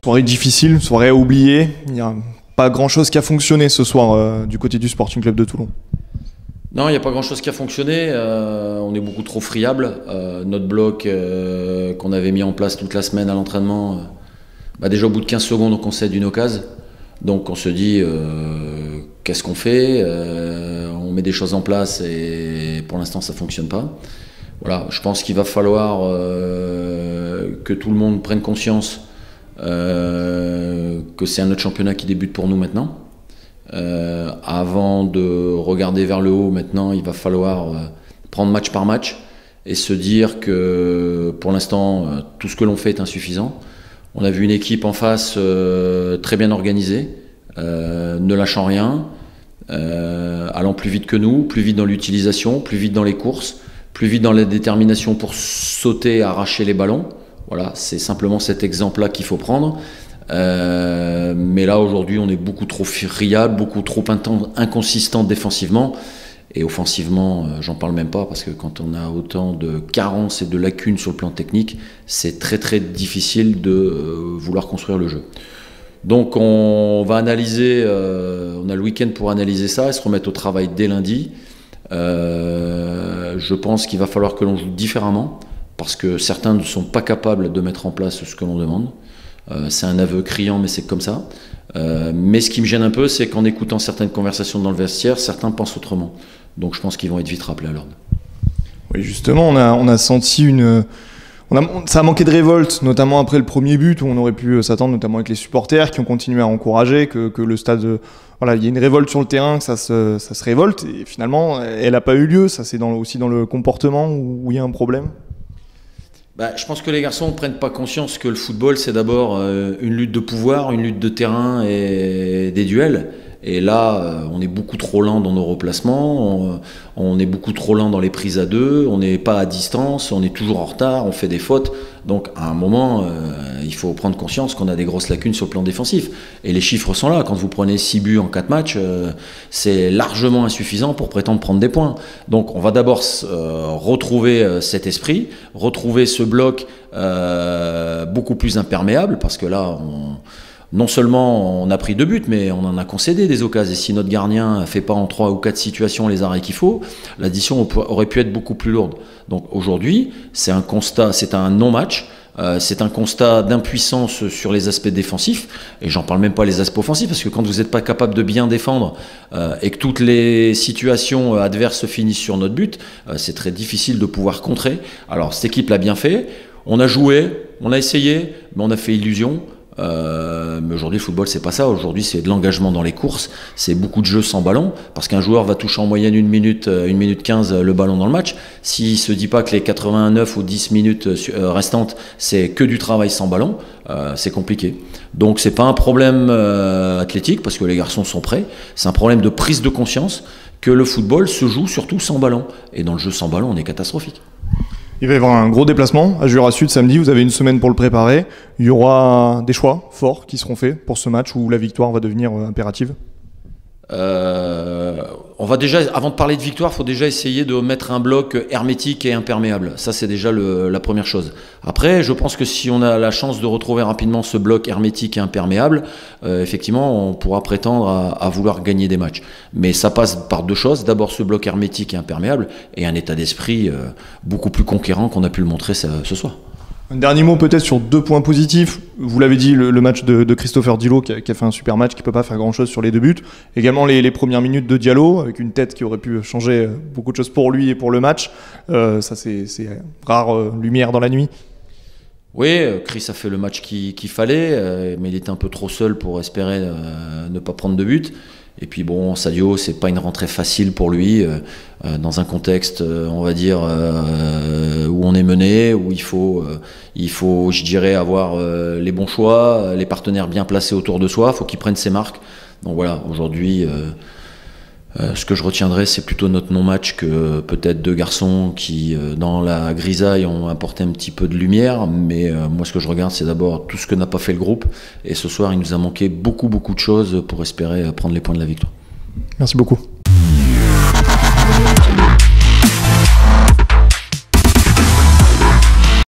Soirée difficile, soirée oubliée. Il n'y a pas grand-chose qui a fonctionné ce soir du côté du Sporting Club de Toulon. Non, il n'y a pas grand-chose qui a fonctionné. On est beaucoup trop friable. Notre bloc qu'on avait mis en place toute la semaine à l'entraînement, déjà au bout de 15 secondes, on concède une occasion. Donc on se dit, qu'est-ce qu'on fait? On met des choses en place et pour l'instant ça ne fonctionne pas. Voilà, je pense qu'il va falloir que tout le monde prenne conscience que c'est un autre championnat qui débute pour nous maintenant. Avant de regarder vers le haut, maintenant il va falloir prendre match par match et se dire que pour l'instant tout ce que l'on fait est insuffisant. On a vu une équipe en face très bien organisée, ne lâchant rien, allant plus vite que nous, plus vite dans l'utilisation, plus vite dans les courses, plus vite dans la détermination pour sauter, arracher les ballons. Voilà, c'est simplement cet exemple-là qu'il faut prendre. Mais là, aujourd'hui, on est beaucoup trop friable, beaucoup trop inconsistant défensivement. Et offensivement, j'en parle même pas, parce que quand on a autant de carences et de lacunes sur le plan technique, c'est très très difficile de vouloir construire le jeu. Donc on va analyser, on a le week-end pour analyser ça et se remettre au travail dès lundi. Je pense qu'il va falloir que l'on joue différemment, parce que certains ne sont pas capables de mettre en place ce que l'on demande. C'est un aveu criant, mais c'est comme ça. Mais ce qui me gêne un peu, c'est qu'en écoutant certaines conversations dans le vestiaire, certains pensent autrement. Donc je pense qu'ils vont être vite rappelés à l'ordre. Oui, justement, on a senti ça a manqué de révolte, notamment après le premier but, où on aurait pu s'attendre, notamment avec les supporters qui ont continué à encourager, que le stade, voilà, il y a une révolte sur le terrain, que ça se révolte, et finalement, elle n'a pas eu lieu. Ça, c'est aussi dans le comportement où il y a un problème. Je pense que les garçons ne prennent pas conscience que le football, c'est d'abord une lutte de pouvoir, une lutte de terrain et des duels. Et là, on est beaucoup trop lent dans nos replacements, on est beaucoup trop lent dans les prises à deux, on n'est pas à distance, on est toujours en retard, on fait des fautes. Donc à un moment, il faut prendre conscience qu'on a des grosses lacunes sur le plan défensif. Et les chiffres sont là. Quand vous prenez 6 buts en 4 matchs, c'est largement insuffisant pour prétendre prendre des points. Donc on va d'abord retrouver cet esprit, retrouver ce bloc beaucoup plus imperméable, parce que là, non seulement on a pris 2 buts, mais on en a concédé des occasions. Et si notre gardien ne fait pas en 3 ou 4 situations les arrêts qu'il faut, l'addition aurait pu être beaucoup plus lourde. Donc aujourd'hui, c'est un constat, c'est un non-match. C'est un constat d'impuissance sur les aspects défensifs, et j'en parle même pas les aspects offensifs, parce que quand vous n'êtes pas capable de bien défendre et que toutes les situations adverses se finissent sur notre but, c'est très difficile de pouvoir contrer. Alors cette équipe l'a bien fait, on a joué, on a essayé, mais on a fait illusion. Mais aujourd'hui le football c'est pas ça. Aujourd'hui c'est de l'engagement dans les courses, c'est beaucoup de jeux sans ballon, parce qu'un joueur va toucher en moyenne 1 minute 15 le ballon dans le match. S'il se dit pas que les 89 ou 10 minutes restantes c'est que du travail sans ballon, c'est compliqué. Donc c'est pas un problème athlétique, parce que les garçons sont prêts, c'est un problème de prise de conscience que le football se joue surtout sans ballon, et dans le jeu sans ballon on est catastrophique. Il va y avoir un gros déplacement à Jura Sud samedi, vous avez une semaine pour le préparer. Il y aura des choix forts qui seront faits pour ce match où la victoire va devenir impérative. On va déjà, avant de parler de victoire, il faut déjà essayer de mettre un bloc hermétique et imperméable. Ça, c'est déjà la première chose. Après, je pense que si on a la chance de retrouver rapidement ce bloc hermétique et imperméable, effectivement, on pourra prétendre à vouloir gagner des matchs. Mais ça passe par 2 choses. D'abord, ce bloc hermétique et imperméable, et un état d'esprit beaucoup plus conquérant qu'on a pu le montrer ce soir. Un dernier mot peut-être sur 2 points positifs. Vous l'avez dit, le match de Christopher Dilo qui a fait un super match, qui ne peut pas faire grand-chose sur les 2 buts. Également les premières minutes de Diallo, avec une tête qui aurait pu changer beaucoup de choses pour lui et pour le match. Ça c'est rare lumière dans la nuit. Oui, Chris a fait le match qu'il fallait, mais il était un peu trop seul pour espérer ne pas prendre de but. Et puis bon, Sadio, c'est pas une rentrée facile pour lui, dans un contexte, on va dire, où on est mené, où il faut, je dirais, avoir les bons choix, les partenaires bien placés autour de soi, il faut qu'il prenne ses marques. Donc voilà, aujourd'hui, ce que je retiendrai, c'est plutôt notre non-match que peut-être 2 garçons qui, dans la grisaille, ont apporté un petit peu de lumière. Mais moi, ce que je regarde, c'est d'abord tout ce que n'a pas fait le groupe. Et ce soir, il nous a manqué beaucoup de choses pour espérer prendre les points de la victoire. Merci beaucoup.